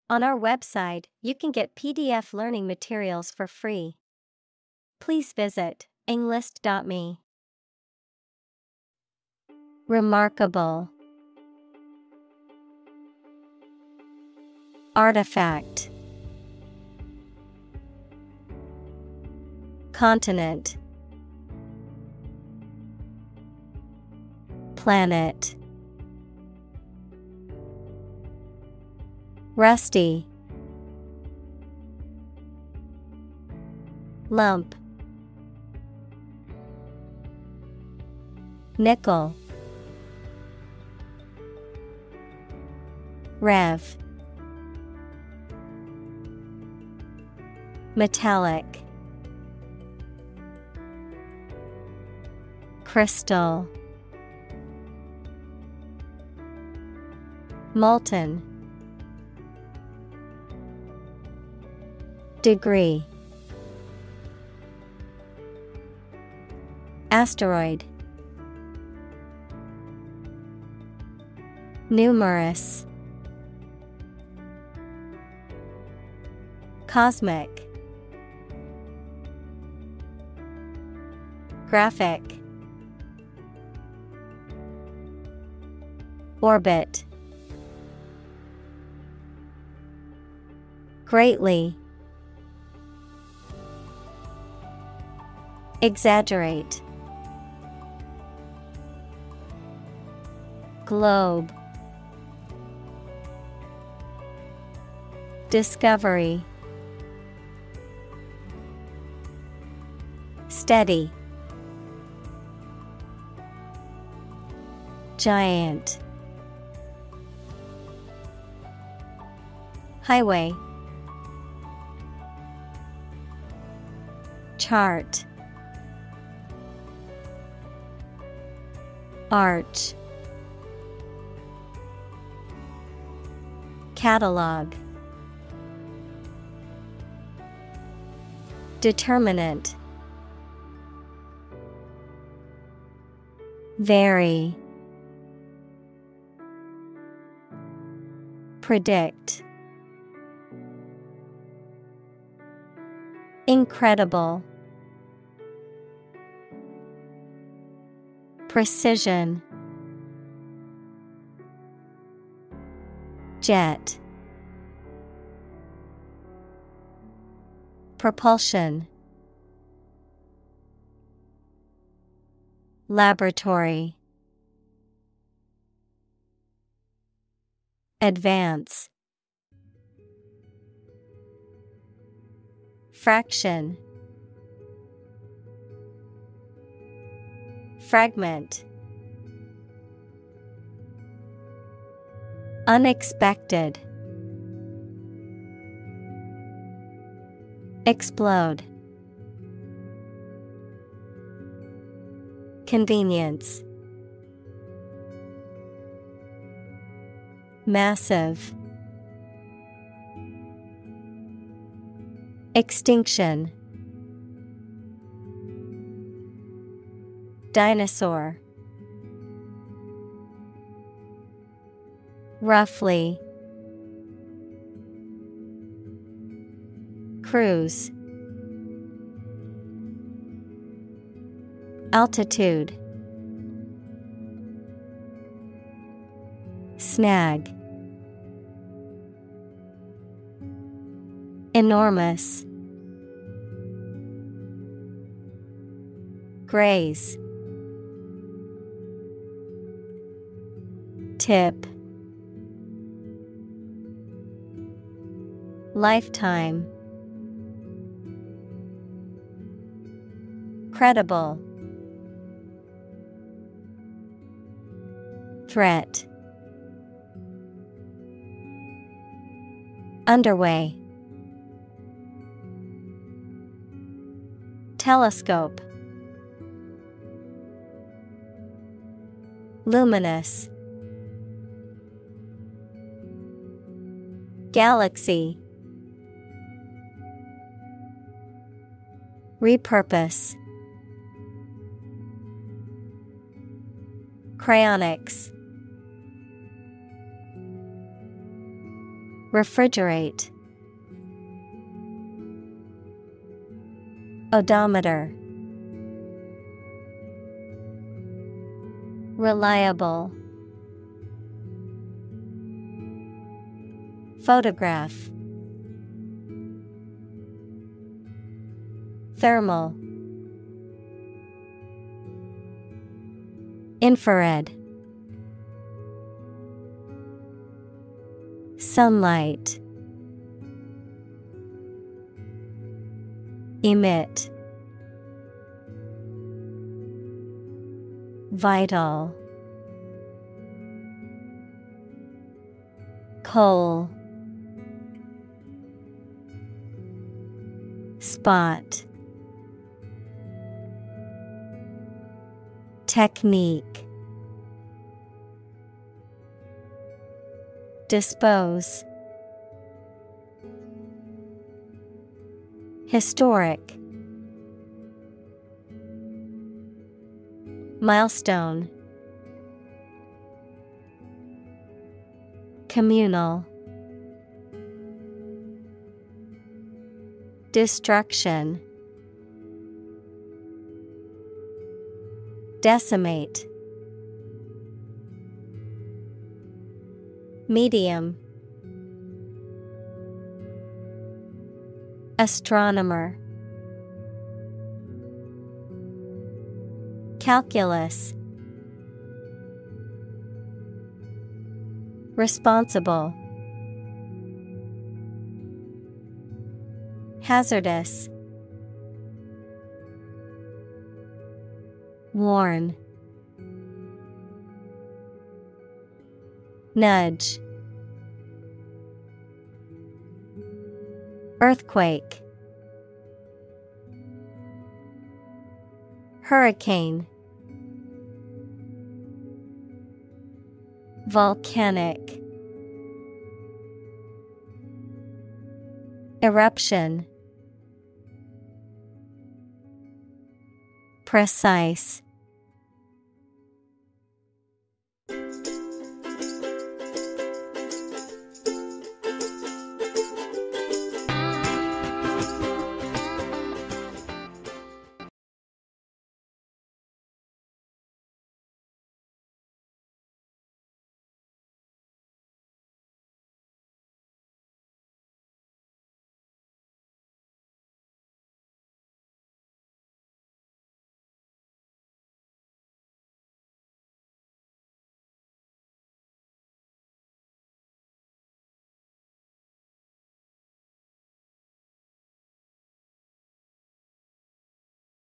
On our website, you can get PDF learning materials for free. Please visit englist.me. Remarkable. Artifact. Continent. Planet. Rusty. Lump. Nickel. Rev. Metallic. Crystal. Molten. Degree. Asteroid. Numerous. Cosmic. Graphic. Orbit. Greatly. Exaggerate. Globe. Discovery. Steady. Giant. Highway. Chart. Arch. Catalog. Determinant. Vary. Predict. Incredible. Precision. Jet. Propulsion. Laboratory. Advance. Fraction. Fragment. Unexpected. Explode. Convenience. Massive. Extinction. Dinosaur. Roughly. Cruise. Altitude. Snag. Enormous. Graze. Tip. Lifetime. Credible. Threat. Underway. Telescope. Luminous. Galaxy. Repurpose. Cryonics. Refrigerate. Odometer. Reliable. Photograph. Thermal. Infrared. Sunlight. Emit. Vital. Coal. Spot. Technique. Dispose. Historic. Milestone. Communal. Destruction. Decimate. Medium. Astronomer. Calculus. Responsible. Hazardous. Warn. Nudge. Earthquake. Hurricane. Volcanic. Eruption. Precise.